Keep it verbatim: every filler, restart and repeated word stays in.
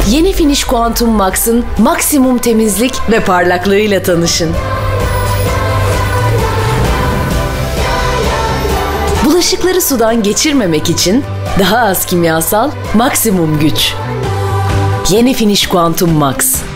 Yeni Finish Quantum Max'ın maksimum temizlik ve parlaklığıyla tanışın. Bulaşıkları sudan geçirmemek için daha az kimyasal, maksimum güç. Yeni Finish Quantum Max.